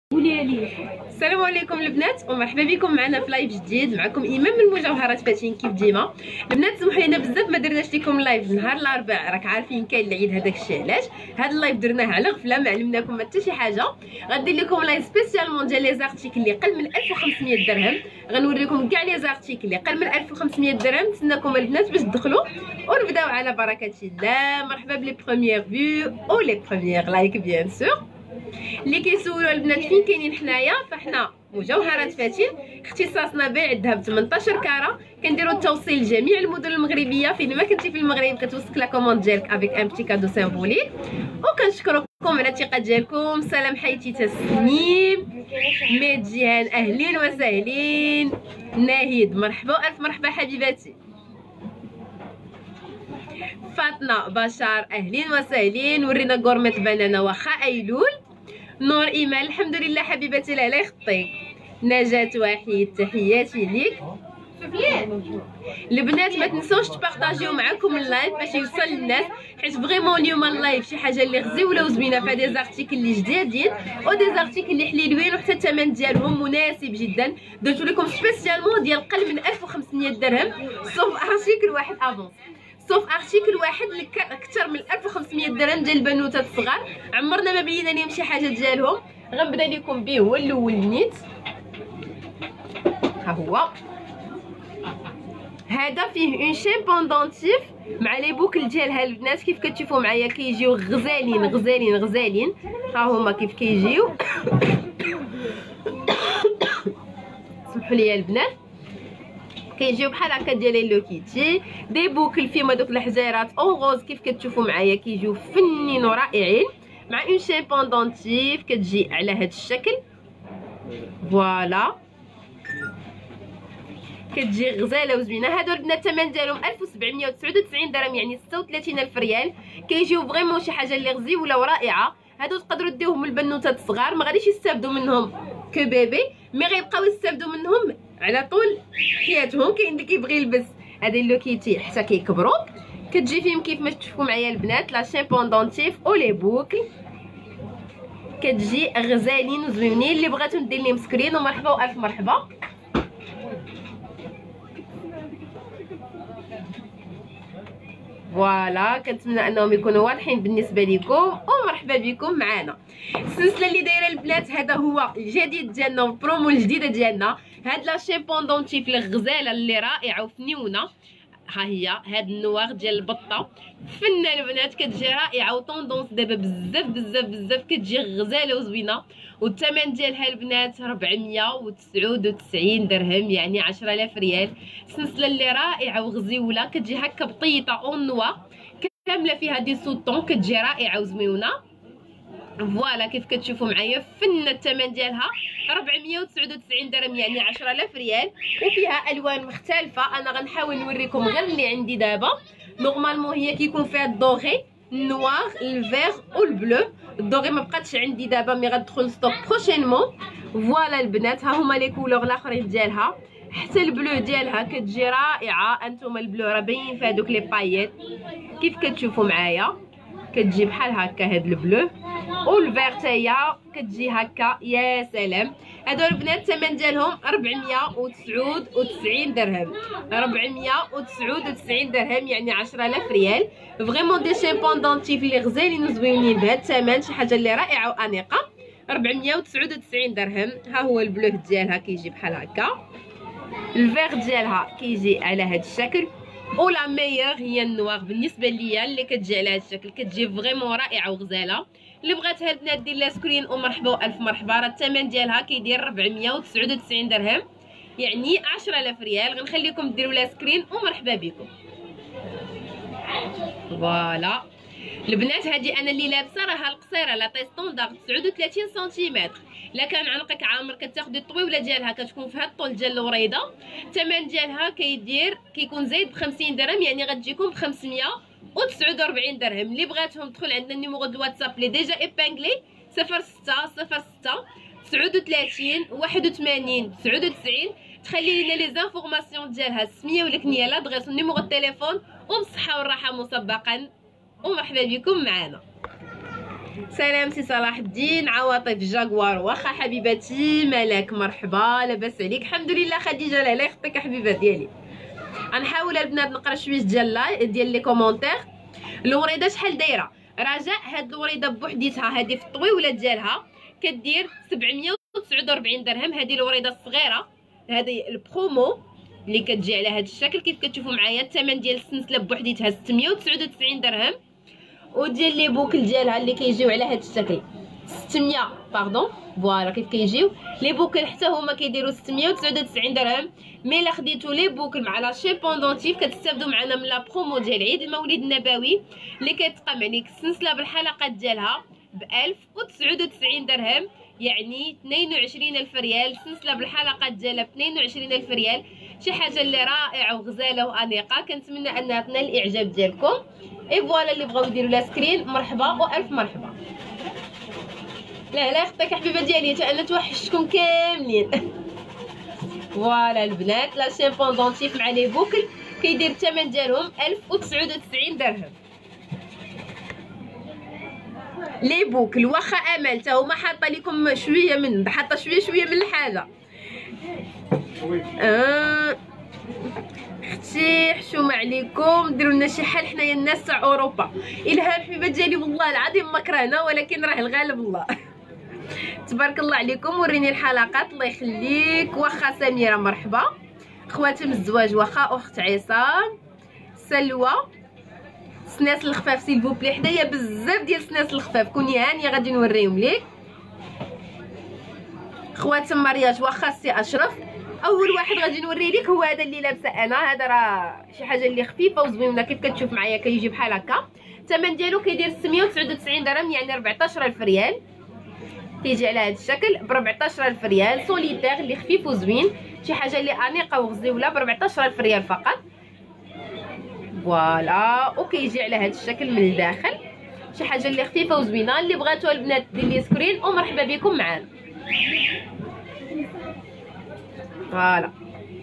السلام عليكم البنات ومرحبا بكم معنا في لايف جديد. معكم ايمان من مجوهرات فاتين كيف ديما. البنات سمحوا لينا بزاف ما درناش لكم لايف نهار الاربعاء، راك عارفين كاين العيد، هذاك الشيء علاش هذا اللايف درناه على غفله، ما علمناكم حتى شي حاجه. غندير لكم لايف سبيسيالمون ديال لي زارتيكل اللي قل من 1500 درهم، غنوريكم كاع لي زارتيكل اللي قل من 1500 درهم. نتسناكم البنات باش تدخلوا ونبداو على بركه الله. مرحبا بلي بروميير فيو او لي بروميير لايك بيان سور. اللي كيسولوا البنات فين كاينين حنايا، فحنا مجوهرات فاتين، اختصاصنا بيع الذهب 18 كاره، كنديروا التوصيل لجميع المدن المغربيه. فين ما كنتي في المغرب كتوصلك لا كوموند ديالك افيك ان بتي كادو سيمبوليك. وكنشكركم على الثقه ديالكم. سلام حيتي تسنيم ميت جيهان، اهلين وسهلين. ناهيد مرحبا، الف مرحبا حبيباتي. فاطمه بشار اهلين وسهلين. ورينا غورميت بنانا واخا ايلول. نور ايمان الحمد لله حبيبتي، لا يخطيك. نجاة وحيد تحياتي ليك. البنات ما تنسوش تبارطاجيو معكم اللايف باش يوصل للناس، حيت فريمون اليوم اللايف شي حاجه اللي غزيوله وزوينه، فهاد دي زارتيكل اللي جدادين او دي زارتيكل اللي حليلوين، وحتى الثمن ديالهم مناسب جدا. درت لكم سبيسيالمون ديال قل من 1500 درهم، صوف ارتيكل واحد افونس، صوف ارتيكل واحد اللي اكثر من 1500 درهم ديال البنوتات الصغار. عمرنا ما بينا لهم شي حاجه ديالهم. غنبدا لكم به هو الاول نيت. ها هو هذا فيه اون شين بوندونتيف مع لي بوكل ديالها البنات، كيف كتشوفوا معايا كيجيو غزالين غزالين غزالين. ها هما كيف كيجيو. سمحوا لي البنات، كيجيو بحال هكا ديال لو كيتي، دي بوكل فيهم هذوك الحجيرات اون غوز كيف كتشوفوا معايا، كيجيو فنين ورائعين مع اون شين بوندونتيف كتجي على هذا الشكل. فوالا كتجي غزاله وزوينه. هادو البنات الثمن ديالهم 1799 درهم، يعني 36000 ريال. كيجيو فريمون شي حاجه اللي غزيوله ورائعه. هادو تقدروا ديوهم للبنوتات الصغار، ما غاديش يستافدوا منهم كو بيبي، مي غيبقاو يستافدوا منهم على طول حياتهم. كاين اللي كيبغي يلبس هادي لو كيتي حتى كيكبروا. كتجي فيهم كيف ما تشوفوا معايا البنات لا شين بوندونتيف او لي بوكل، كتجي غزالين وزوينين. اللي بغاتو ندير لهم سكرين ومرحبا والف مرحبا. فوالا كنتمنى انهم يكونوا واضحين بالنسبه لكم، ومرحبا بكم معنا. السلسله اللي دايره البنات هذا هو الجديد ديالنا، البرومو الجديده ديالنا. هاد لا شين بوندونتيف اللي غزاله اللي رائعه وفنيونه. ها هي هاد النواغ ديال البطه فنه البنات، كتجي رائعه وطوندونس دابا بزاف بزاف بزاف، كتجي غزاله وزوينه. والثمن ديالها البنات 499 درهم، يعني 10000 ريال. سلسله اللي رائعه وغزيوله، كتجي هكا بطيطه اون نوا كامله فيها دي سوطون، كتجي رائعه وزوينه. فوالا كيف كتشوفوا معايا فنه. الثمن ديالها 499 درهم، يعني 10000 ريال. وفيها الوان مختلفه، انا غنحاول نوريكم غير اللي عندي دابا. نورمالمون هي كيكون فيها الدوغي، النوار، الفيغ والبلو. الدوغي ما بقاتش عندي دابا، مي غتدخل ستوك بروشينمون. فوالا البنات ها هما لي كولور الاخرين ديالها، حتى البلو ديالها كتجي رائعه. انتما البلو راه باين فيها دوك لي بايات كيف كتشوفوا معايا، كتجي بحال هكا هاد البلو. والفيغ تاهي كتجي هكا. يا سلام. هادو البنات الثمن ديالهم 499 درهم، 499 درهم، يعني 10000 ريال. فريمون دي شين بوندونتيف اللي غزالين وزوينين بهاد الثمن، شي حاجه اللي رائعه وانيقه. 499 درهم. ها هو البلو ديالها كيجي بحال هكا، الفيغ ديالها كيجي على هاد الشكل، ولا ميور هي النوار بالنسبه ليا اللي كتجي على هذا الشكل، كتجي فريمون رائعه وغزاله. اللي بغاتها البنات دير لها سكرين ومرحبا والف مرحبا. راه الثمن ديالها كيدير 499 درهم، يعني 10000 ريال. غنخليكم ديروا لها سكرين ومرحبا بكم. فوالا البنات هذه انا اللي لابسه راها القصيره لا طي ستوندارد 39 سنتيمتر. الا كان عنقك عامر كتاخدي الطويله ديالها كتكون في هذا الطول ديال الوريده. الثمن ديالها كيكون زايد ب 50 درهم، يعني غتجيكم ب 549 درهم. اللي بغاتهم تدخل عندنا النيميرو دو واتساب اللي ديجا ايبانغلي 0606 39 81 99. تخلي لنا لي زانفورماسيون ديالها، السميه والكنيه، لادغيس ونيميرو التليفون، وبالصحه والراحه مسبقا. ومرحبا بكم معنا. سلام سي صلاح الدين عواطف جاكوار. واخا حبيبتي ملاك مرحبا لاباس عليك؟ الحمد لله خديجه. لا يخطيك حبيبه ديالي. غنحاول البنات نقرا شويه ديال لي كومونتير. الوريده شحال دايره؟ رجاء هاد الوريده بوحديتها هذه في الطويوله ديالها كدير 749 درهم. هذه الوريده الصغيره، هذه البرومو اللي كتجي على هذا الشكل كيف كتشوفوا معايا. الثمن ديال السلسله بوحديتها 699 درهم، وديال لي بوكل ديالها اللي كيجيو على هذا الشكل 600 باردون. فوالا كيف كيجيو لي بوكل حتى هما كيديروا 699 درهم. مي الا خديتو لي بوكل مع لا شي بوندونتيف كتستافدوا معنا من لا برومو ديال عيد المولد النبوي اللي كتقام عليك السلسله بالحلقات ديالها ب 1099 درهم، يعني 22,000 ريال. سلسله بالحلقات ديالها ب 22,000 ريال. شي حاجه اللي رائعه وغزاله وانيقه. كنتمنى انها تنال الاعجاب ديالكم. اي فوالا اللي بغاو يديروا لا سكرين مرحبا والف مرحبا. لا يخطيك حبيبه ديالي، حتى انا توحشتكم كاملين. فوالا البنات لا شين بوندونتيف مع لي بوكل كيدير الثمن ديالهم 1099 درهم. لي بوكل واخا امل تا هما حاطه لكم شويه من حاطه شويه من الحاجه. اختي حشومه عليكم، ديروا لنا شي حال حنايا الناس تاع اوروبا. الهام حبيبه ديالي والله العظيم ما كرهنا، ولكن راه الغالب الله. تبارك الله عليكم. وريني الحلقات الله يخليك. واخا سميره مرحبا. خواتم الزواج واخا اخت عصام. سلوى سناس الخفاف سيلفو بلي، حدايا بزاف ديال سناس الخفاف، كوني هانيه غادي نوريهم ليك. خواتم مرياج واخا سي اشرف. اول واحد غادي نوري لك هو هذا اللي لابسه انا. هذا راه شي حاجه اللي خفيفه وزوينه كيف كتشوف معايا كيجي بحال هكا. الثمن ديالو كيدير 699 درهم، يعني 14,000 ريال. كيجي على هذا الشكل ب 14,000 ريال. سوليتير اللي خفيف وزوين، شي حاجه اللي انيقه وغزيوله ب 14,000 ريال فقط. فوالا وكيجي على هذا الشكل من الداخل، شي حاجه اللي خفيفه وزوينه. اللي بغاتوها البنات دير لي سكرين ومرحبا بكم معانا. فوالا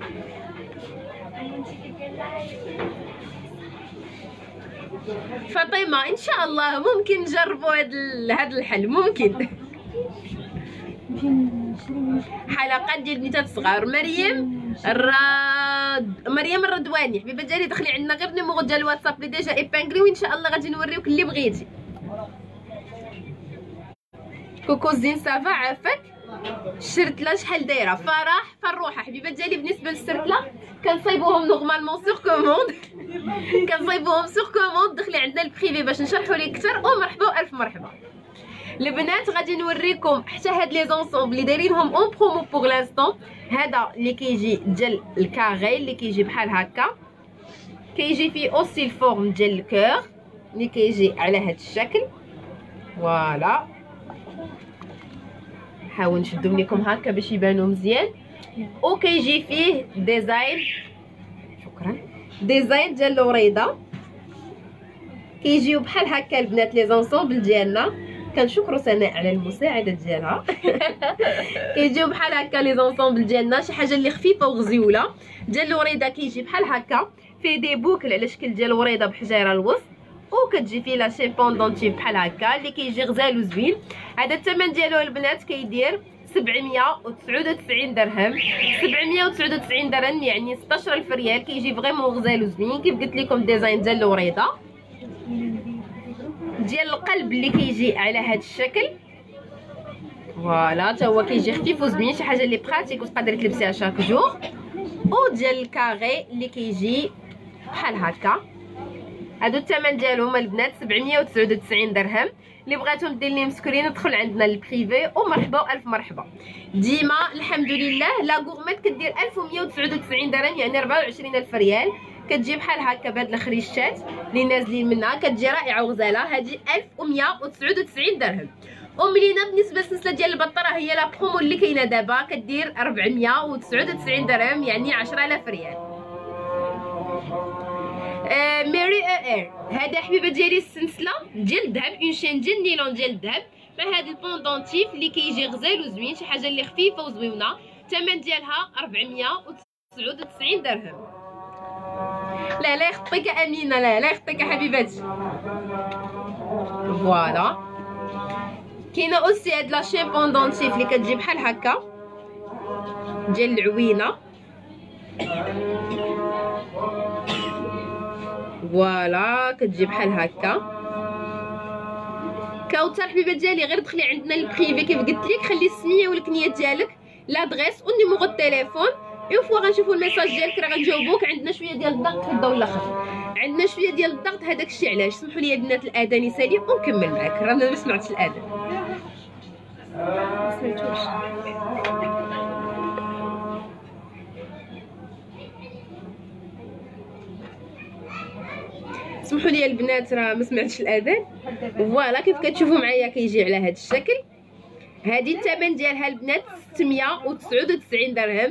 فاطمه ان شاء الله ممكن نجربوا هذا الحل. ممكن حلقات ديال بنيتات الصغار. مريم الردواني حبيبه ديالي، دخلي عندنا غير النيميرو ديال الواتساب اللي ديجا ايبانغري، وان شاء الله غادي نوريوك اللي بغيتي. كوكو زين صافا عافاك. الشرتله شحال دايره؟ فروحه حبيبه ديالي. بالنسبه للشرتله كنصايبوهم نورمالمون سور كوموند. دخلي عندنا البريفي باش نشرحوا لك اكثر. ومرحبا والف مرحبا. البنات غادي نوريكم حتى هاد لي زونسومبل اللي دايرينهم اون برومو بوغ لانستون. هذا اللي كيجي ديال الكاغي اللي كيجي بحال هكا، كيجي فيه اوسي الفورم ديال الكور اللي كيجي على هاد الشكل. فوالا نحاول نشدهم لكم هكا باش يبانوا مزيان. وكيجي فيه ديزاين، شكرا، ديزاين ديال الوريده. كيجيو بحال هكا البنات لي زونسومبل ديالنا. كنشكروا سناء على المساعده ديالها. كيجيو بحال هكا لي زونسومبل ديالنا، شي حاجه اللي خفيفه وغزيوله. ديال الوريده كيجي بحال هكا فيه دي بوكل على شكل ديال الوريده بحجيره الوسط، وكتجي فيه لا شين بوندونتيف بحال هكا اللي كيجي غزال وزوين. هذا الثمن ديالو البنات كيدير 799 درهم. 799 درهم يعني 16,000 ريال. كيجي فريمون غزال وزوين كيف قلت لكم. ديزاين ديال الوريده ديال القلب اللي كيجي على هذا الشكل. فوالا حتى هو كيجي خفيف وزوين، شي حاجه اللي براتيك وتقدري تلبسيها شاك جور. وديال الكاري اللي كيجي بحال هكا. هادو الثمن ديالهم البنات 799 درهم. اللي بغاتهم دير لي مسكرين ادخل عندنا البريفي ومرحبا والف مرحبا. ديما الحمد لله لا غورميت كدير 1199 درهم، يعني 24,000 ريال. كتجي بحال هكا بهاد الخريشات اللي نازلين منها، كتجي رائعه وغزاله. هذه 1199 درهم. وملينا بالنسبه للسلسله ديال البطره هي لا برومو اللي كاينه دابا كدير 499 درهم، يعني 10,000 ريال. ميري اير هذا حبيبه ديالي السلسله ديال الذهب، اون شين ديال نيلون ديال الذهب مع هذا البوندونتيف اللي كيجي غزال وزوين، شي حاجه اللي خفيفه وزوينه. الثمن ديالها 499 درهم. لا يخطيك امينه، لا يخطيك حبيبتي. فوالا كاينه اوسي هاد لا شين بوندونتيف اللي كتجي بحال هكا ديال العوينه. فوالا كتجي بحال هكا. كاوتا الحبيبه ديالي غير دخلي عندنا البريفي كيف قلت لك، خلي السميه والكنيه ديالك، لادريس والنيميرو التليفون. اون فوا غنشوفوا الميساج ديالك راه غنجاوبوك. عندنا شويه ديال الضغط في الضوء الاخر، عندنا شويه ديال الضغط. هذاك الشيء علاش. سمحوا لي البنات الاذان يسالي ونكمل معاك. رانا ما سمعتش الاذان. ما سمعتوش. سمحوا لي البنات راه ما سمعتش الاذان. فوالا كيف كتشوفوا معايا كيجي على هذا الشكل. هذه الثمن ديالها البنات 699 درهم.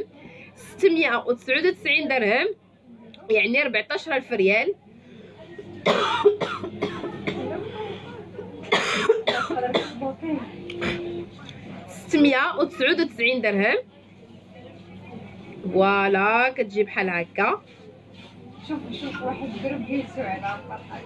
699 درهم يعني 14000 ريال. ستمية وتسعود وتسعين درهم. فوالا كتجي بحال هكا. شوف واحد ضرب يسوع على الفرحه.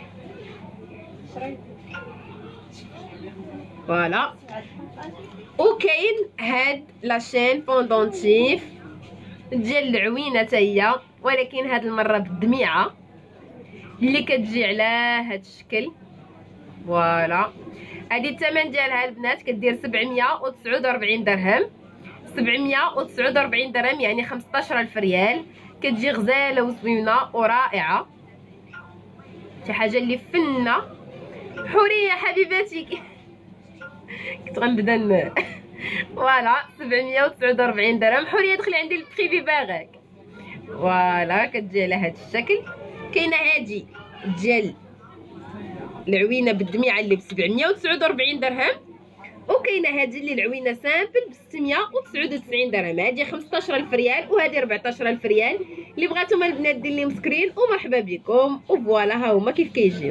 فوالا. وكاين هاد لاشين بوندونتيف ديال العوينه حتى هي، ولكن هاد المره بالدميعه اللي كتجي على هاد الشكل. فوالا هادي الثمن ديالها البنات كدير 749 درهم. 749 درهم يعني 15000 ريال. كتجي غزاله وزوينه ورائعه، شي حاجه اللي فنه. حوريه حبيباتي كنت غنبدا فوالا 749 درهم. حوريه دخلي عندي البريفي باغاك. فوالا كتجي على هذا الشكل. كاينه هادي ديال العوينه بالدميعه اللي ب 749 درهم، وكاينه هادي اللي العوينه سامبل ب 699 درهم. هادي 15000 ريال وهادي 14000 ريال. اللي بغاتهم البنات دير لي مسكرين ومرحبا بكم. وفوالا ها هما كيف كيجيو.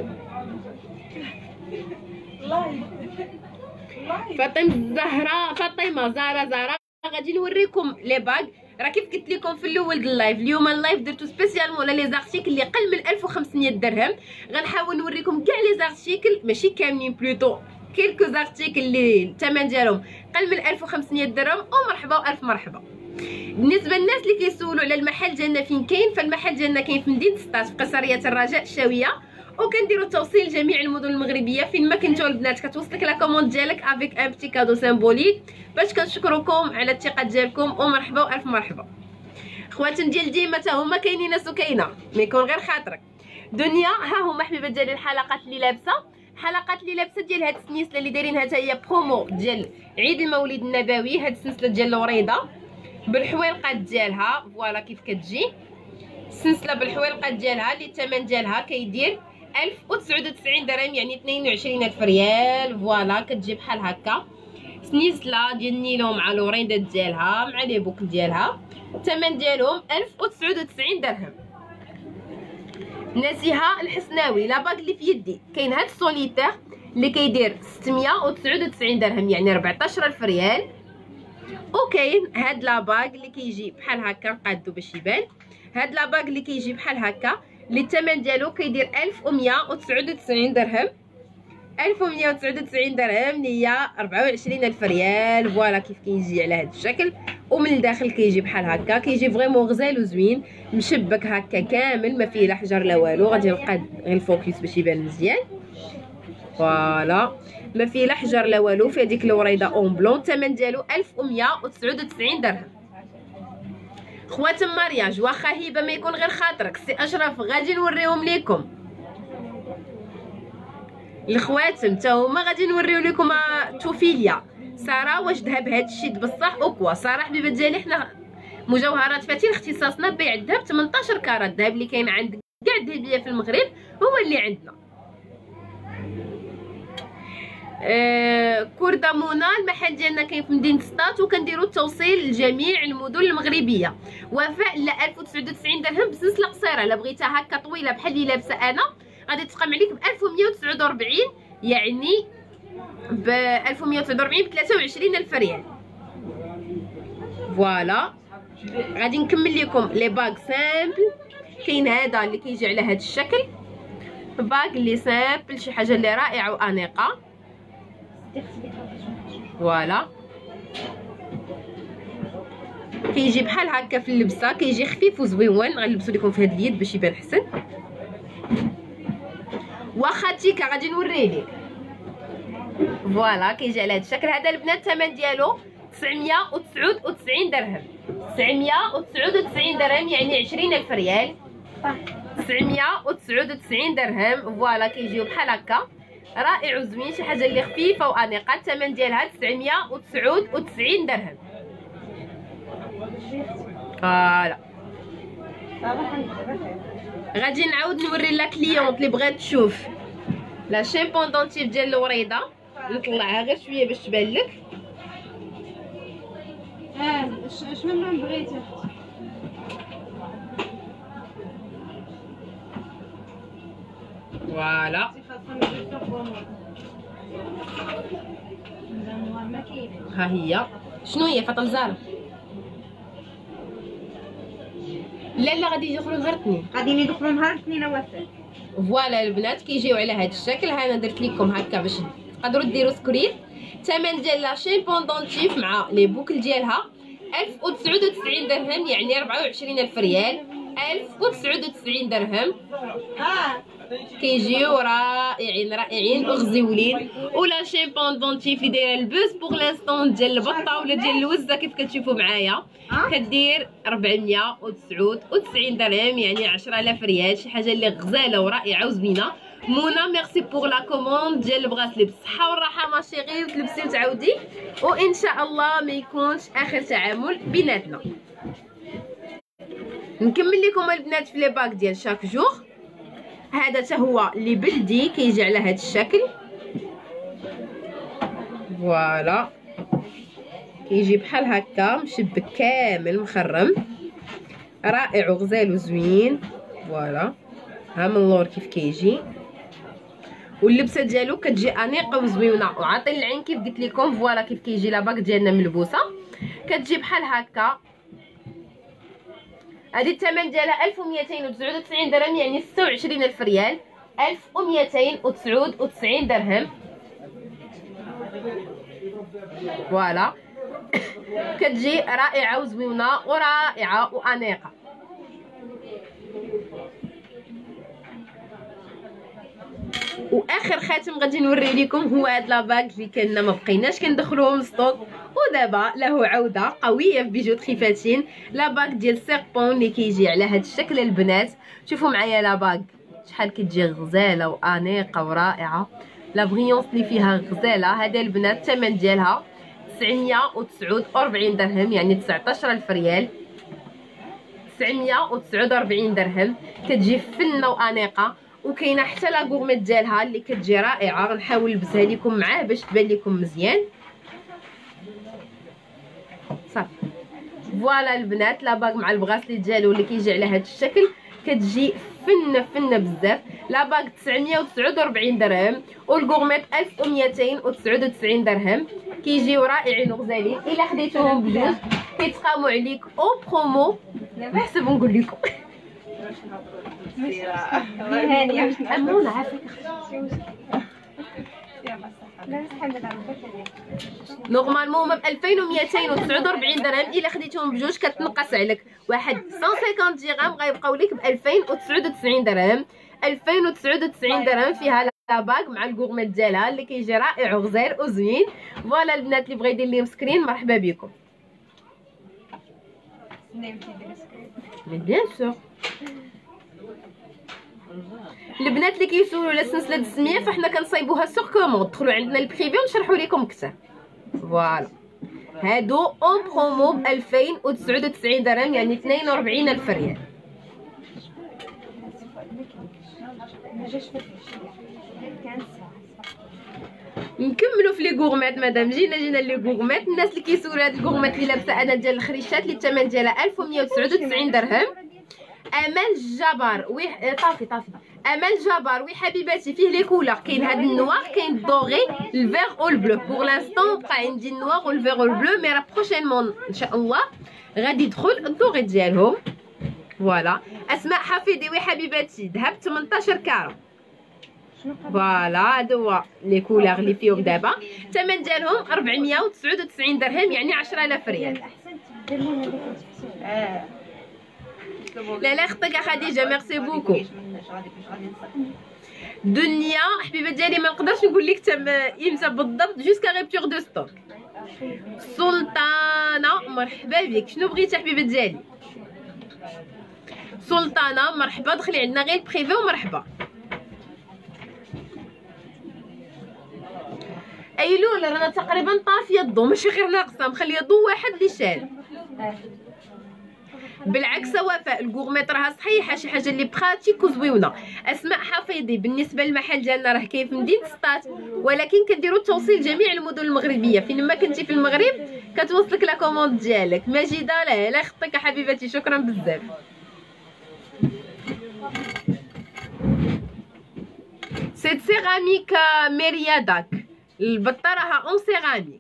فاطمه الزهراء، فاطمه زهره غادي نوريكم لي باغ. راه كيف قلت لكم في الاول د اللايف، اليوم اللايف درتو سبيسيالمون لي زارتيكل اللي قل من 1500 درهم. غنحاول نوريكم كاع لي زارتيكل، ماشي كاملين، بلوتو كيلكو زارتيكل اللي الثمن ديالهم قل من 1500 درهم. ومرحبا والف مرحبا. بالنسبه للناس اللي كيسولوا على المحل ديالنا فين كاين، فالمحل ديالنا كاين في مدينه سطات في قصريه الرجاء الشاويه، وكنديروا التوصيل لجميع المدن المغربيه. فين ما كنتو البنات كتوصلك لا كوموند ديالك افيك ان بتي كادو سيمبوليك باش كنشكركم على الثقه ديالكم. ومرحبا والف مرحبا. خواتم ديال ديما حتى هما كاينين سكينه، ما يكون غير خاطرك. دنيا ها هما حبيبات ديالي الحلقات اللي لابسه، حلقات اللي لابسه ديال هاد السنيسله اللي دايرينها حتى هي برومو ديال عيد المولد النبوي. هاد السلسله ديال الوريضه بالحويلقات ديالها. فوالا كيف كتجي السلسله بالحويلقات ديالها اللي الثمن ديالها كيدير 1099 درهم يعني 22000 ريال. فوالا كتجي بحال هكا سنيسله ديال النيلو مع الوريضات ديالها مع لي بوكل ديالها. الثمن ديالهم 1099 درهم. نزيهه الحسناوي لا باغ اللي في يدي. كاين هاد السوليتير اللي كيدير 699 درهم يعني 14000 ريال. وكاين هاد لا باغ اللي كيجي بحال هكا نقادو باش يبان. هاد لا باغ اللي كيجي بحال هكا اللي الثمن ديالو كيدير 1199 درهم. 1199 درهم اللي هي 24000 ريال. فوالا كيف كيجي على هاد الشكل. ومن الداخل كيجي بحال هكا، كيجي فريمون غزال وزوين مشبك هكا كامل، ما فيه لا حجر لا والو. غادي نقاد غير الفوكس باش يبان مزيان. فوالا ما فيه لا حجر لا والو. في هذيك الوريضه اون بلون الثمن ديالو 1199 درهم. خواتم مارياج واخا هبه ما يكون غير خاطرك سي اشرف غادي نوريهم ليكم. الخواتم حتى هما غادي نوريو لكم توفيليا ساره واش ذهب هذا الشيء بصح اوكوا. ساره حبيبه ديالي حنا مجوهرات فاتين اختصاصنا بيع الذهب 18 كارات. الذهب اللي كاين عند كاع الذهبيه في المغرب هو اللي عندنا. كوردامونا المحل ديالنا كاين في مدينه سطات، وكنديروا التوصيل لجميع المدن المغربيه. وفاء لا 1099 درهم بسلسله قصيره. الا بغيتها هكا طويله بحال اللي لابسه انا غادي تقام عليك ب 1149 يعني ب 1149 ب 23000 ريال. فوالا غادي نكمل لكم لي باغ سامبل. كاين هذا اللي كيجي على هذا الشكل، باغ اللي سامبل شي حاجه اللي رائعه وانيقه. فوالا كيجي بحال هكا في اللبسه، كيجي خفيف وزويون. غنلبسو لكم في هاد اليد باش يبان حسن. واخا تيكا غادي نوريه لك. فوالا كيجي على هاد الشكل. هذا البنات الثمن ديالو 999 درهم. 999 درهم يعني 20,000 ريال. 999 درهم. فوالا كيجيو بحال هكا رائع وزوين، شي حاجه اللي خفيفه وانيقه. الثمن ديالها 999 درهم. فوالا غادي نعاود نوري لا كليونط اللي بغات تشوف لا شين بوندونتيف ديال الوريده. نطلعها غير شويه باش تبان لك. شنو ما بغيتي؟ فوالا ها هي. شنو هي فاطمه زهره؟ لا غادي يدخلوا نهار الاثنين. غادي يدخلوا نهار الاثنين وثلاث. فوالا البنات كيجيو على هذا الشكل. ها انا درت لكم هكا باش تقدروا ديروا سكرين. الثمن ديال لا شين بوندونتيف مع لي بوكل ديالها 1099 درهم يعني 24,000 ريال. 1099 درهم. كيجيو رائعين وغزيولين. ولا شين بوندونتيف اللي دايره البوز بوغ لانستون ديال البطه ولا ديال الوزه كيف كتشوفوا معايا كدير 499 درهم يعني 10,000 ريال. شي حاجه اللي غزاله ورائعه وزوينه. منى ميرسي بوغ لا كوموند ديال البغاسلي بالصحه والراحه ماشي غير تلبسي وتعاودي، وان شاء الله ما يكونش اخر تعامل بيناتنا. نكمل لكم البنات في لي باك ديال شاك جور. هذا حتى هو اللي بلدي كيجي على هذا الشكل. فوالا كيجي بحال هكا مشبك كامل مخرم رائع وغزال وزوين. فوالا ها من اللور كيف كيجي. واللبسه ديالو كتجي انيقه وزوينه وعاطين العين كيف قلت لكم. فوالا كيف كيجي لاباك ديالنا ملبوسه كتجي بحال هكا. هذه الثمن ديالها 1299 درهم يعني 26,000 ريال. 1299 درهم. فوالا كتجي رائعه وزوينه ورائعه وانيقه. واخر خاتم غادي نوري لكم هو هاد لاباك اللي كنا ما بقيناش كندخلوهم ستوك ودابا له عوده قويه في بيجوتري فاتين. لاباك ديال سيربون اللي كيجي على هاد الشكل البنات. شوفوا معايا لاباك شحال كتجي غزاله وانيقه ورائعه. لا بريونس اللي فيها غزاله. هذا البنات الثمن ديالها 949 درهم يعني 19,000 ريال. 949 درهم كتجي فنه وانيقه. وكاينه حتى لا غورميت ديالها اللي كتجي رائعه. غنحاول نلبسها لكم معاه باش تبان لكم مزيان. صافي فوالا البنات لاباك مع البغاسلي ديالو اللي كيجي على هذا الشكل كتجي فنه بزاف. لاباك 949 درهم والغورميت 1299 درهم. كيجيو رائعين وغزالين. الا خديتوهم بجوج كيتقاموا عليك او برومو بحسب نقول لكم. هانيه امون عافاك نورمالمون هما ب 2249 درهم. الا خديتهم بجوج كتنقص عليك واحد 150 درهم غيبقاو لك ب 2099 درهم. 2099 درهم فيها لاباك مع الغورميت ديالها اللي كيجي رائع وغزال وزوين. فوالا البنات اللي بغا يدير ليهم سكرين مرحبا بكم. بيان سور البنات اللي كيسولوا على سلسله السميه فاحنا كنصايبوها سور كوموند. دخلوا عندنا البريفي ونشرحوا لكم اكثر. فوالا هادو اون برومو ب 2099 درهم يعني 42,000 ريال. نكملوا في لي غورميت مادام جينا لي غورميت. الناس اللي كيسولوا هاد الغورميت اللي لابسه انا ديال الخريشات اللي الثمن ديالها 1199 درهم. امال جبر طافي امال جبر وي حبيباتي فيه لي كولور. كاين هاد النوار كاين الدوغي الفيغ او البلو. بوغ لانستون بقى عندي النوار والفيغ والبلو مي راه بروشينمون ان شاء الله غادي يدخل الدوغي ديالهم. فوالا اسماء حفيظي وي حبيباتي ذهب 18 كارو. فوالا هادو هو لي كولور اللي فيهم دابا. الثمن ديالهم 499 درهم، يعني 10000 ريال. الاحسن تبدل لنا هذاك التحسب. لا خطيك خديجه، ميرسي بوكو. دنيا حبيبه ديالي ما نقدرش نقول لك تم امتى بالضبط، جوسكا ريبتور دو ستوك. سلطانه مرحبا بك، شنو بغيتي حبيبه ديالي؟ سلطانه مرحبا، دخلي عندنا غير البريفي ومرحبا. ايلول رانا تقريبا طافيه الضو، ماشي غير ناقصه، مخليه ضو واحد اللي شال. بالعكس وفاء الكورميط راها صحيحه، شي حاجه اللي براتيك وزويونه. اسماء حفيظي بالنسبه للمحل ديالنا راه كاين في مدينه سطات، ولكن كنديروا التوصيل جميع المدن المغربيه، فين ما كنتي في المغرب كتوصلك لا كوموند ديالك. ماجده لا خطيك حبيبتي، شكرا بزاف. سيت سيراميك ميرياداك، البطه راها اون سيراميك.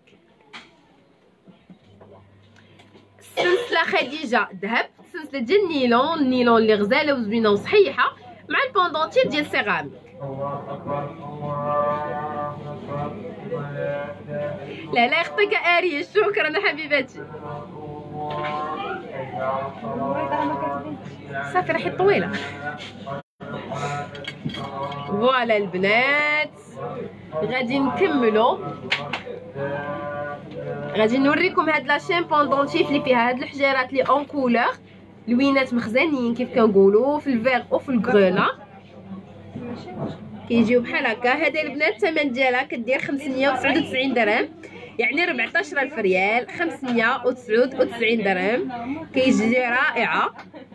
السلسله خديجه ذهب، السلسله ديال النيلون اللي غزاله وزوينه وصحيحه، مع البوندونتي ديال سيراميك. لا يخطيك اري، شكرا حبيبتي. صافي راحي طويله. فوالا البنات غادي نكملوا، غادي نوريكم هاد لاشين بوندونتيف اللي فيها هاد الحجيرات لي اون كولور لوينات مخزنين كيف كنقولوا، في الفيغ او في الكغونا، كيجيو بحال هكا. هذا البنات الثمن ديالها كدير 599 درهم، يعني 14000 ريال، 599 درهم. كيجي رائعه.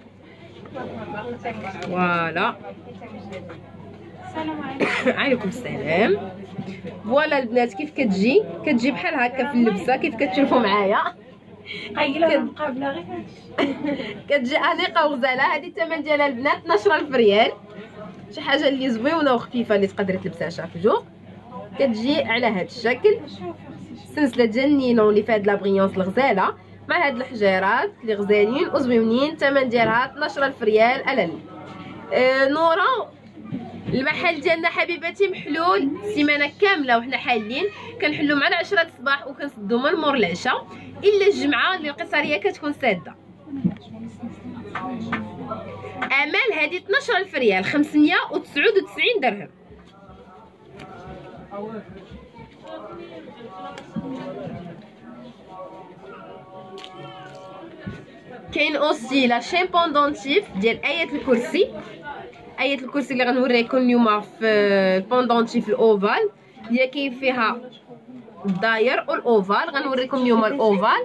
فوالا السلام عليكم. عليكم السلام. فوالا البنات كيف كتجي بحال هكا في اللبسه كيف كتشوفوا معايا. قايله مقابله غير كتجي انيقه وغزاله. هذه الثمن ديالها البنات 12000 ريال، شي حاجه اللي زويونه وخفيفه اللي تقدري تلبسها شاك جو. كتجي على هذا الشكل، السلسله ديال النيلون اللي فيها لا بريونس الغزاله، مع هاد الحجيرات اللي غزالين وزويونين. الثمن ديالها 12000 ريال. الال نورا المحل ديالنا حبيباتي محلول سيمانه كامله وحنا حالين، كنحلو مع 10 الصباح وكنسدو من مور العشاء، الا الجمعه اللي القصريه كتكون ساده. امال هذه 12000 ريال، 599 درهم. كاين اوسي لا شين بوندونتيف ديال آية الكرسي. آية الكرسي اللي غنوريكم اليوم في البوندونتيف الاوفال، هي كاين فيها الداير والاوفال. غنوريكم اليوم الاوفال.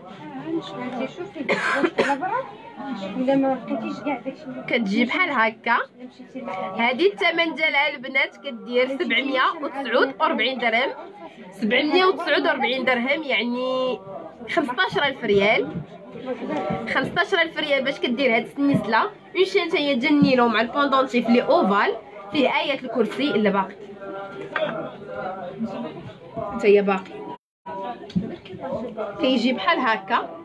الا ما لقيتيش كاع داكشي كتجي بحال هكا. هذه الثمن ديالها البنات كدير 749 درهم، 749 درهم يعني 15000 ريال. 15000 ريال باش كدير هاد السنسله. اون شين تاهي ديال النيلون مع البوندونتيف لي اوفال فيه آية الكرسي الا باقي، تاهي باقي. كيجي بحال هكا،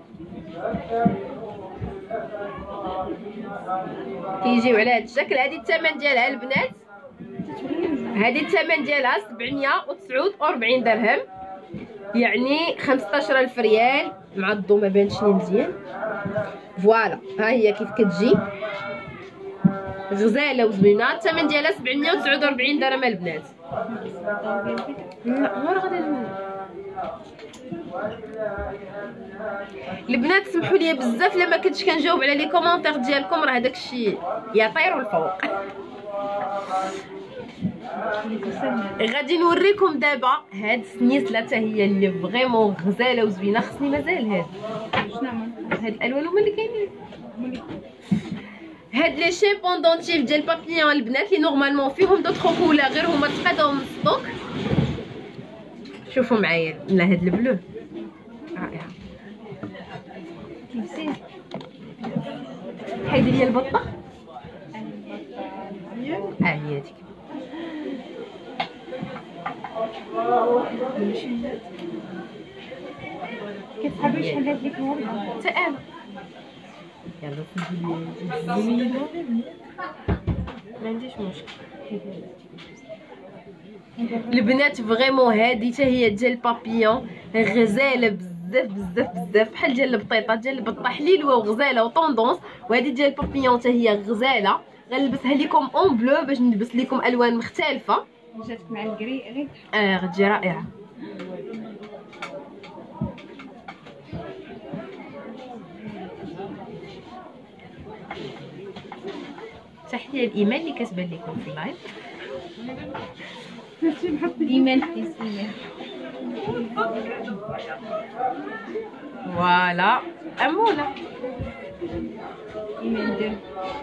كيجيو على هاد الشكل. هادي الثمن ديالها البنات، هادي الثمن ديالها 749 درهم، يعني 15000 ريال مع الضو ما بانش لي مزيان. فوالا ها هي كيف كتجي غزاله وزوينه. الثمن ديالها 749 درهم البنات. لا ما غادي البنات سمحوا لي بزاف لما كنتش كنجاوب على لي كومونتير ديالكم، راه داكشي يطيروا الفوق. غادي نوريكم دابا هاد السنيسله حتى هي اللي فريمون غزاله وزوينه. خصني مازال هاد الالوان هما اللي كاينين. هاد لي شين بوندونتيف ديال بابيون البنات اللي نورمالمون فيهم دوطخ كولور غير هما تقادهم من ستوك. شوفوا معايا لا هاد البلو رائعه. هادي هي البطه هي هاديك. كتحبي شحال هاد ديك الورده حتى انا يلا سيدي ما عنديش مشكل. البنات فريمون هادي حتى هي ديال بابيون غزاله بزاف بزاف بزاف، بحال ديال البطيطه ديال البطه حليلوه وغزاله وطوندونس. وهادي ديال بابيون حتى هي غزاله. غنلبسها لكم اون بلو باش نلبس لكم الوان مختلفه. جاتك مع الكري غير غتجي رائعه. تحيه الايمان اللي كتبان لكم في اللايف. ايمان في ايمان. فوالا اموله ايمان دير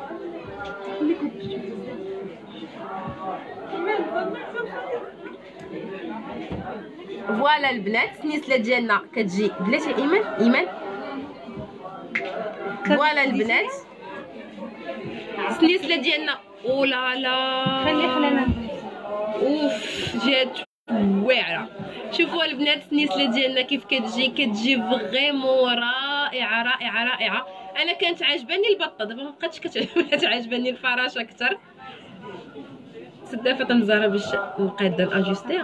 فوالا البنات السنيسله ديالنا كتجي بلاتي ايمان. فوالا البنات السنيسله ديالنا اولا لا خلينا اوف جات واعره. شوفوا البنات السنيسله ديالنا كيف كتجي فريمون رائعه رائعه رائعه. انا كانت عاجباني البطه، دابا مابقاتش كتعجبني الفراشه اكثر. سدافه نزاره باش نقاد الاجوستير.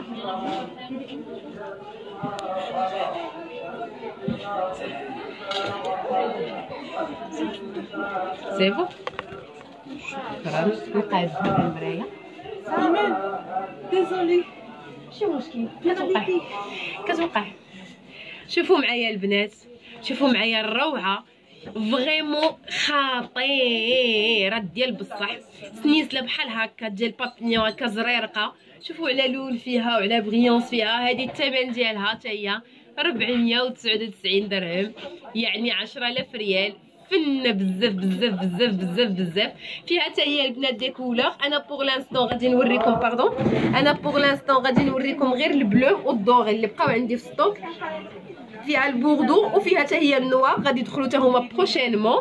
سيفو شكرا. نقاد المرايه. ايمان ديزولي ماشي مشكل كتوقع. شوفوا معايا البنات، شوفوا معايا الروعه فريمون خطيره ديال بصح. سنيسله بحال هكا ديال بابيون هكا زريرقه. شوفوا على لون فيها وعلى بريونس فيها. هذه الثمن ديالها حتى هي 499 درهم، يعني 10000 ريال. فنه بزاف بزاف بزاف بزاف بزاف. فيها حتى هي البنات دي كولور. انا بوغ لانستون غادي نوريكم انا بوغ لانستون غادي نوريكم غير البلو والدوغي اللي بقاو عندي في ستوك. فيها البوردو وفيها حتى هي النوار غادي يدخلوا حتى هما بروشينمون.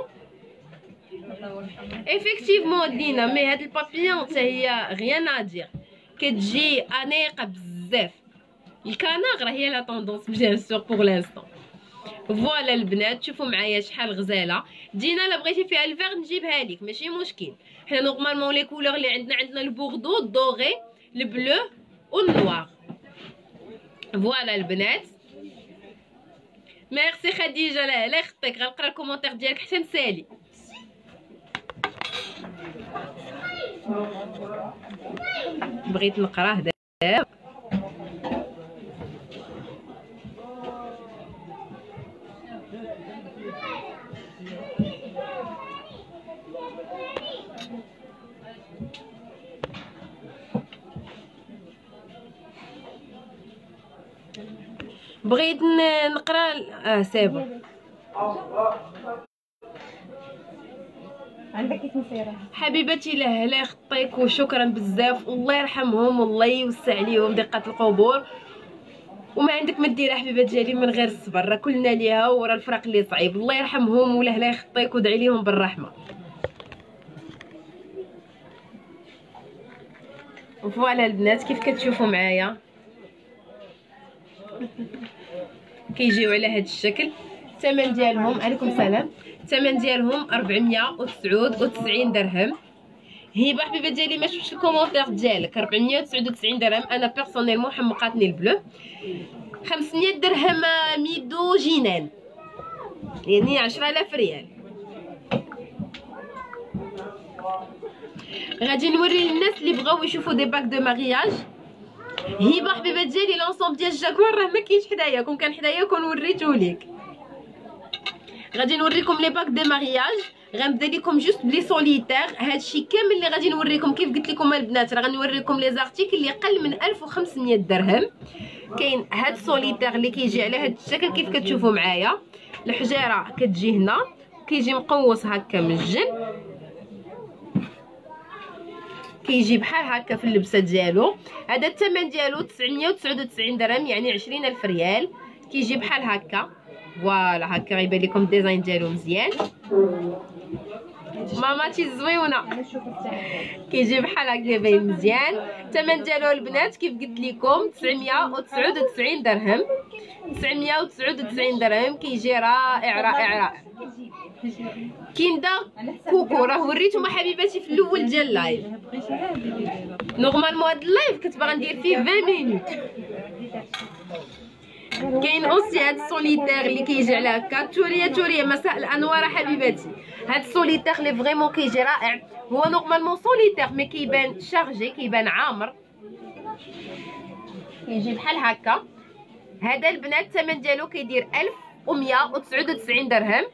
ايفيكتيفمون دينا مي هاد البابيون حتى هي غيان ادير، كتجي انيقه بزاف. الكناغ راه هي لا طوندونس بيان سور بوغ لانستون. فوالا البنات شوفوا معايا شحال غزاله. دينا لا بغيتي فيها الفيغ نجيبها لك ماشي مشكل. حنا نورمالمون لي كولور اللي عندنا البوردو الدوغي البلو والنوار. فوالا البنات ميرسي خديجه. لا يخطيك غنقرا الكومونتير ديالك حتى نسالي. بغيت نقراه دابا. بغيت نقرا سيبو. عندك كيف مسيره حبيبتي لا يخطيك وشكرا بزاف. الله يرحمهم والله يوسع عليهم دقه القبور. وما عندك ما ديرها حبيبه ديالي من غير الصبر، راه كلنا ليها ورا الفراق اللي صعيب. الله يرحمهم ولا لا يخطيك ودعي ليهم بالرحمه. فوالا البنات كيف كتشوفوا معايا كيجيو على هذا الشكل. الثمن ديالهم عليكم السلام. الثمن ديالهم 499 درهم. هبه حبيبه ديالي ما شفتش الكومونتير ديالك. 499 درهم. انا بيرسونيلمون حمقاتني البلو. 500 درهم ميدو جينان، يعني 10000 ريال. غادي نوري للناس اللي بغاو يشوفوا دي باك دو مارياج. هبه حبيبه ديالي لونسومبل ديال جاكوار راه ما كاينش حدايا. كون كان حدايا كون وريتوليك. غادي نوريكم لي باك دو مارياج. غنبدا لكم جوست بلي سوليتير. هادشي كامل اللي غادي نوريكم كيف قلت لكم البنات راه غنوريكم لي زارتيكل اللي قل من 1500 درهم. كاين هاد سوليتير اللي كيجي على هاد الشكل كيف كتشوفوا معايا. الحجيره كتجي هنا كيجي مقوس هكا من الجن، كيجي بحال هكا في اللبسه ديالو. هذا الثمن ديالو 999 درهم، يعني 20000 ريال. كيجي بحال هكا. فوالا هكا غيبان لكم الديزاين ديالو مزيان. ماماتي زويونه كيجي بحال هكا باين مزيان. الثمن ديالو البنات كيف قلت لكم 999 درهم. 999 درهم كيجي رائع رائع رائع. كيندا كوكو راه وريتهم حبيباتي في الاول ديال اللايف. نورمالمون هاد اللايف كنت باغا ندير فيه 20 مينوت. كاين اوسي هاد السوليتير اللي كيجي على هكا. توريه مساء الانوار حبيباتي. هاد السوليتير اللي فريمون كيجي رائع. هو نورمالمون سوليتير مي كيبان شارجي، كيبان عامر، كيجي بحال هكا. هذا البنات الثمن ديالو كيدير 1199 درهم.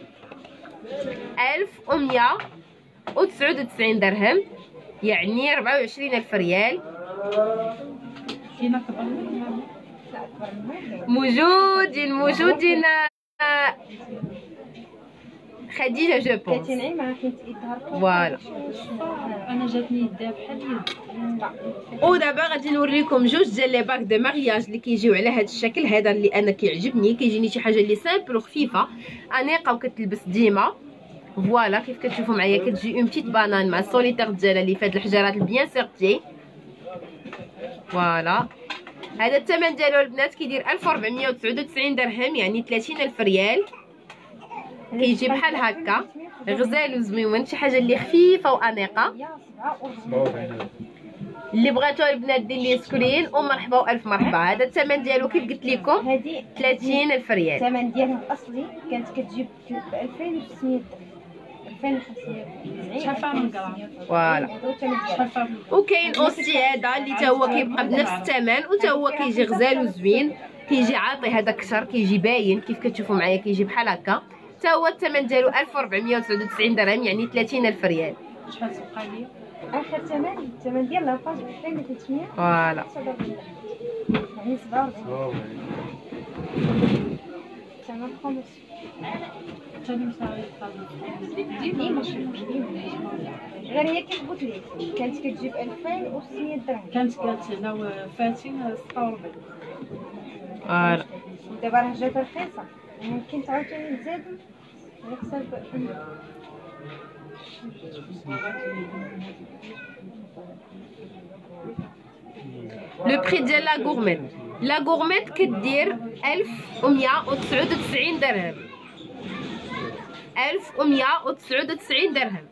1199 درهم يعني 24,000 ريال. موجودين خديجه جو بونس. فوالا انا جاتني يدها بحال ودابا غادي نوريكم جوج ديال لي باك دو مارياج اللي كيجيو على هذا الشكل. هذا اللي انا كيعجبني، كيجيني شي حاجه اللي سامبل وخفيفه انيقه وكتلبس ديما. فوالا كيف كتشوفوا معايا كتجي اون بتيت بانان مع السوليتير ديالها اللي فهاد الحجرات البيان سيرتي. فوالا هذا الثمن ديالو البنات كيدير 1499 درهم يعني 30,000 ريال. كيجي بحال هكا غزال وزويون، شي حاجه اللي خفيفه وانيقه. اللي بغاتو البنات دير لي سكرين ومرحبا والف مرحبا. هذا الثمن ديالو كيف قلت لكم 30,000 ريال. الثمن ديالها الاصلي كانت كتجيب ب 2600 2590. فوالا وكاين اوسي هذا اللي تا هو كيبقى بنفس الثمن وتا هو كيجي غزال وزوين، كيجي عاطي هذا كثر، كيجي باين كيف كتشوفوا معايا كيجي بحال هكا. تا هو الثمن ديالو 1499 درهم يعني 30,000 ريال. شحال تبقى لي اخر الثمن ديال لاباج 2300. فوالا يعني 47 ثمن خمس. غير هي كيف قلت لك كانت كتجيب 2600 درهم. كانت قالت لنا فاتين 46. فوالا دابا راه جات رخيصه، ممكن تعاوتاني تزادوا على حساب. لو بري ديال لا غورميت. لا غورميت كدير 1199 درهم. 1199 درهم.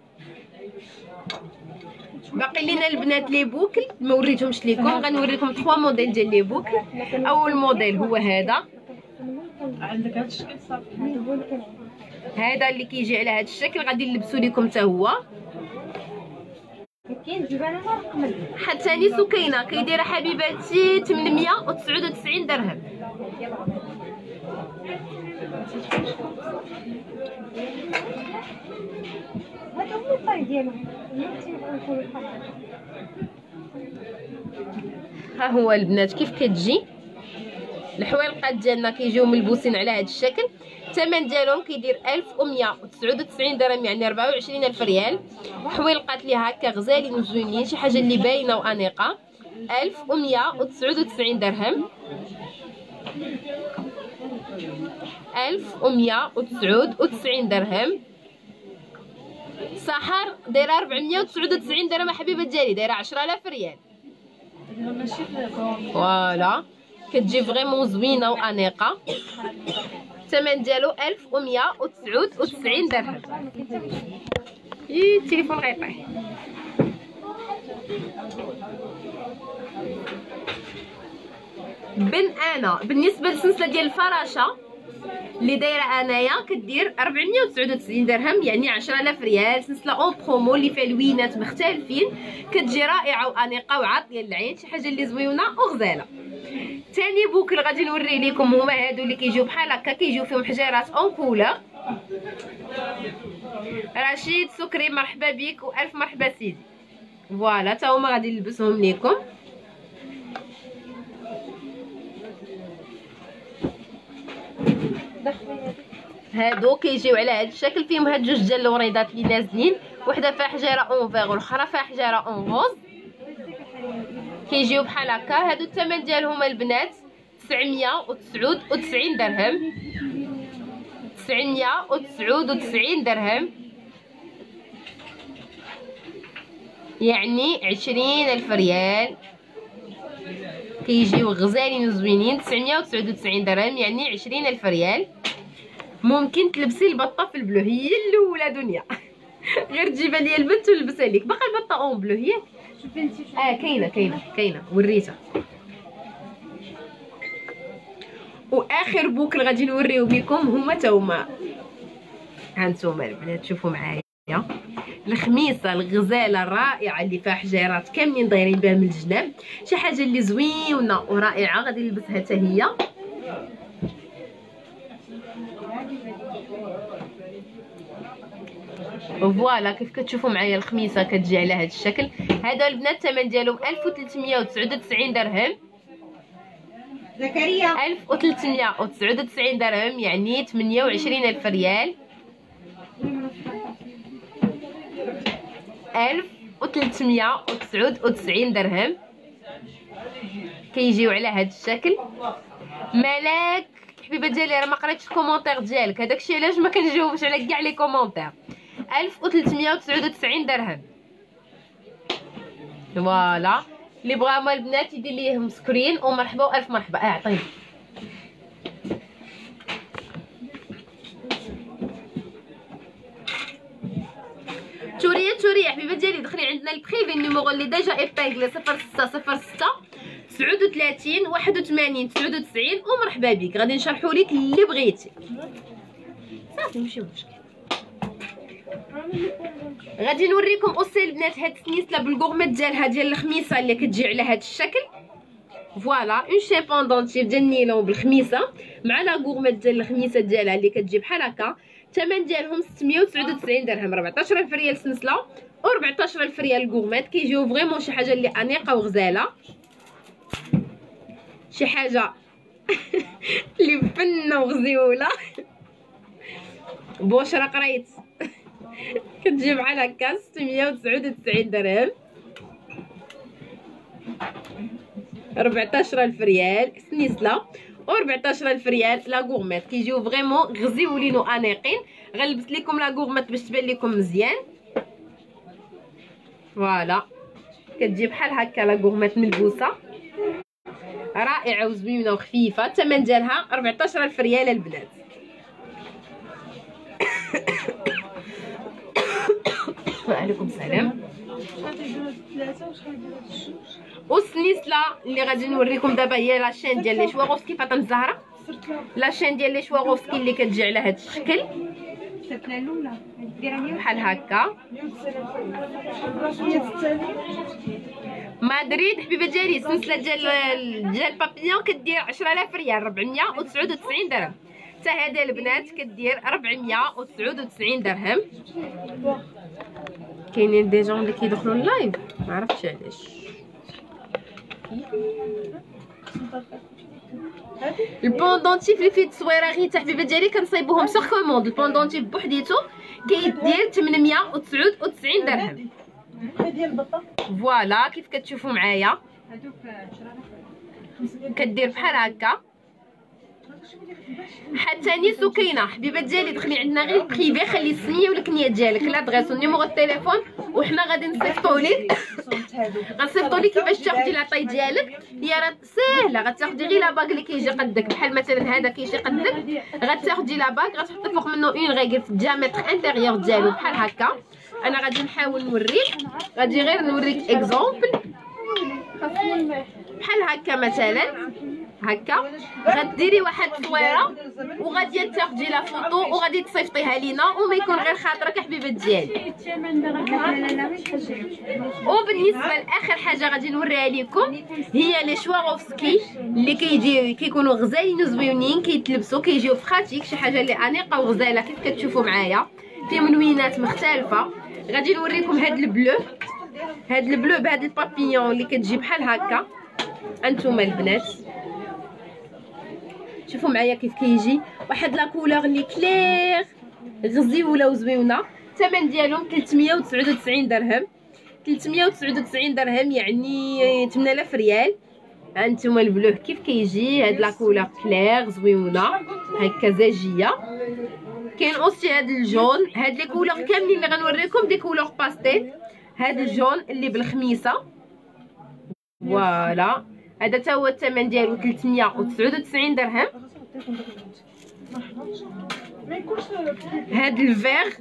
باقي لينا البنات لي بوكل ما وريتهمش ليكم، غنوريكم 3 موديل ديال لي بوكل. اول موديل هو هذا. عندك هذا الشكل صافي. هذا اللي كيجي على هذا الشكل غادي نلبسو لكم حتى هو. كاين جبانه رقم حتى نيسو كاينه كيدير حبيباتي 899 درهم. هذا هو الطاي ديالهم. ها هو البنات كيف كتجي الحويلقات ديالنا كيجيو ملبوسين على هذا الشكل. الثمن ديالهم كيدير 1199 درهم يعني 24,000 ريال. حويلقات لي هكا غزالين وزوينين، شي حاجه اللي باينه وانيقه. 1199 درهم. 1199 درهم. سحر دايره 499 درهم حبيبه ديالي، دايره 10,000 ريال. فوالا كتجي فريمون زوينه وانيقه. الثمن ديالو 1199 درهم. التليفون غيطيح. انا بالنسبه للسلسله ديال الفراشه اللي دايره انايا كدير 499 درهم يعني 10,000 ريال. سلسله اون برومو اللي فيها لوينات مختلفين، كتجي رائعه وانيقه وعاطيه للعين، شي حاجه اللي زويونه وغزاله. ثاني بوكل غادي نوري لكم هما هادو اللي كيجيو بحال هكا، كيجيو فيهم حجيرات اون كولور. رشيد سكري مرحبا بك والف مرحبا سيدي. فوالا تا هما غادي نلبسهم لكم. هادو كيجيو على هاد الشكل، فيهم هاد جوج ديال الوريضات اللي نازلين، وحده فيها حجيره اون فيغ والاخرى فيها حجيره اون روز. كيجيو بحال هكا. هادو الثمن ديالهم البنات 999 درهم. 999 درهم يعني 20,000 ريال. كيجيو غزالين وزوينين. 999 درهم يعني 20,000 ريال. ممكن تلبسي البطه في البلو، هي الاولى دنيا. غير تجيبها لي البنت ونلبسها لك. باقا البطه اون بلو هي شوفي انت كاينه وريتها. واخر بوكل غادي نوريو بكم هما هما. هانتوما البنات شوفوا معايا الخميصه الغزاله الرائعه اللي فيها حجيرات كاملين دايرين بها من الجناب، شي حاجه اللي زوينه ورائعه غادي نلبسها حتى هي. فوالا كيف كتشوفوا معايا الخميصه كتجي على هذا الشكل. هذا البنات الثمن ديالهم 1399 درهم. زكريا 1399 درهم يعني 28,000 ريال. 1399 درهم كيجيو على هذا الشكل. ملاك حبيبه ديالي راه ما قريتش الكومونتير ديالك، هذاكشي علاش ما كنجاوبش على كاع لي كومونتير. 1399 درهم. فوالا اللي بغاو البنات يدير ليهم سكرين ومرحبا والف مرحبا. عطيني توريه حبيبه ديالي. دخلي عندنا البريفي النيميرو اللي ديجا ايبيغلي 0606 39 81 99 ومرحبا بك. غادي نشرحوا لك اللي بغيتي صافي ماشي مشكل. غادي نوريكم اوسي البنات هاد السنيسله بالكورميت ديالها ديال الخميصه اللي كتجي على هاد الشكل. فوالا اون شي بوندونتيف ديال النيلون بالخميصه مع لا كورميت ديال الخميصه ديالها اللي كتجي بحال هكا. الثمن ديالهم 699 درهم. 14,000 ريال سنسله و14,000 ريال الكورميت. كيجيو فريمون شي حاجه اللي انيقه وغزاله، شي حاجه اللي فنه وغزيوله. بوشرا قريت كتجي بحال هكا 699 درهم. 14,000 ريال سنيسله و14,000 ريال لا كورميت. كيجيو فريمون غزيولين وانيقين. غنلبس لكم لا كورميت باش تبان لكم مزيان. فوالا كتجي بحال هكا لا كورميت ملبوسه رائعه وزوينه وخفيفه. الثمن ديالها 14,000 ريال البنات. وعليكم السلام. والسنيسله اللي غادي نوريكم دابا هي لاشين ديال لي شواغوفسكي فاطمه الزهراء. لاشين ديال لي شواغوفسكي اللي كتجي على هذا الشكل بحال هكا. مدريد حبيبه ديالي السلسله ديال بابيون كدير 10,000 ريال 499 درهم. حتى هذا البنات كدير 499 درهم. كاينين دي جون اللي كيدخلوا اللايف ما عرفتش علاش. البوندونتيف اللي فيه التصويره غير حبيبه ديالي كنصايبوهم سوغ كوموند. البوندونتيف بوحديتو كيدير 899 درهم. فوالا كيف كتشوفوا معايا كدير بحال هكا. حتى نيسو كاينه حبيبه ديالي. دخلي عندنا غير البريفي خلي السميه والكنيه ديالك لادغيس والنيميرو التليفون وحنا غادي نصيفطوا لك. غنصيفطوا لك كيفاش تاخدي لاطاي ديالك. هي راه ساهله. غتاخدي غير لاباك اللي كيجي قدك بحال مثلا هذا كيجي قدك. غتاخدي لاباك غتحطي فوق منه اون غير في الديامتر انتيريور ديالو بحال هكا. انا غادي نحاول نوريك. غادي غير نوريك اكزومبل بحال هكا مثلا هكا. غديري واحد التصويره وغادي تاخدي لا فوطو وغادي تصيفطيها لينا وما يكون غير خاطرك حبيبه ديالي. وبالنسبه لاخر حاجه غادي نوريها لكم هي لي شواغوفسكي اللي كيكونوا غزالين وزوينين كيتلبسوا كيجيو فراتيك شي حاجه اللي انيقه وغزاله كيف كتشوفوا معايا في منوينات مختلفه. غادي نوريكم هاد البلو بهاد البابيون اللي كتجي بحال هكا. انتوما البنات شوفوا معايا كيف كيجي واحد لا كولور اللي كلير غزيوله وزوينه. الثمن ديالهم 399 درهم. 399 درهم يعني 8000 ريال. هانتوما البلو كيف كيجي هاد لا كولور كلير زوينه هكا زاجيه. كاين اوسي هاد الجون. هاد لي كولور كاملين اللي غنوريكم دي كولور باستيل. هاد الجون اللي بالخميسه فوالا هذا تا هو الثمن ديالو 399 درهم. هاد الفيغ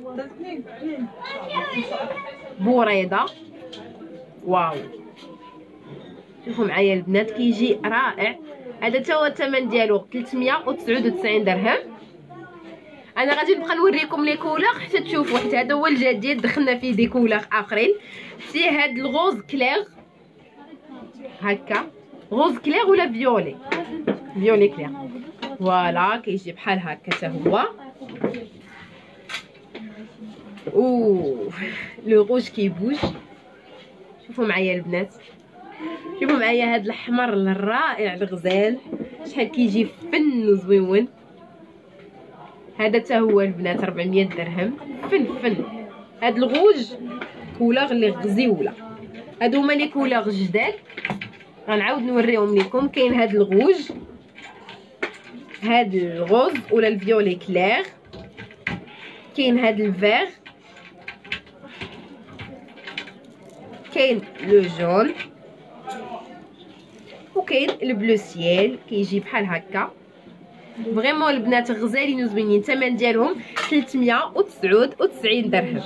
بوريضه. واو شوفوا معايا البنات كيجي رائع. هذا تا هو الثمن ديالو 399 درهم. انا غادي نبقى نوريكم لي كولور حتى تشوفوا، حيت هذا هو الجديد دخلنا فيه دي كولور اخرين. سي هاد الغوز كلير هكا، غوز كلير ولا فيولي، فيولي كلير. فوالا كيجي بحال هكا حتى هو. اوه لو روج كيبوج. شوفوا معايا البنات، شوفوا معايا هاد الاحمر الرائع الغزال شحال كيجي فن وزويون. هذا حتى هو البنات 400 درهم. فن هاد الغوج كولور اللي غزيوله. هادو هما لي كولور جداد غنعاود نوريهم لكم. كاين هاد الغوج، هاد الغوز ولا الفيولي كلير، كاين هاد الفيغ، كاين لو جون، وكاين البلو سيال كيجي بحال هكا. فريمون البنات غزالين وزوينين. الثمن ديالهم 399 درهم.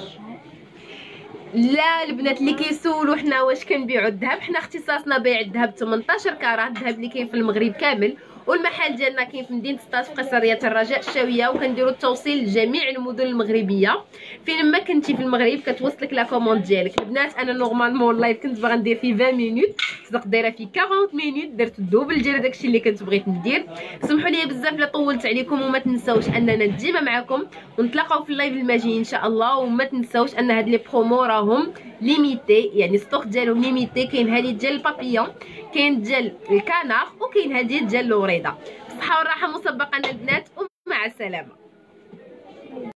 لا البنات اللي كيسولوا حنا واش كنبيعوا الذهب، حنا اختصاصنا بيع الذهب 18 كارات، الذهب اللي كاين في المغرب كامل. والمحل ديالنا كاين في مدينه سطات في قصريه الرجاء الشاويه، وكنديروا التوصيل لجميع المدن المغربيه. فين ما كنتي في المغرب كتوصلك لا كوموند ديالك. البنات انا نورمالمون اللايف كنت باغا ندير فيه 20 مينوت، صدق دايره فيه 40 مينوت، درت الدوبل ديال داكشي اللي كنت بغيت ندير. سمحوا لي بزاف لا طولت عليكم، وما تنساوش اننا ديما معكم، ونتلاقاو في اللايف الماجي ان شاء الله. وما تنساوش ان هاد لي برومو راهم ليميتي، يعني ستوك ديالهم ليميتي. كاين هذه ديال البابيون، كاين ديال الكنار، وكاين هذه ديال الوريضه. بالصحه والراحه مسبقا البنات، ومع السلامه.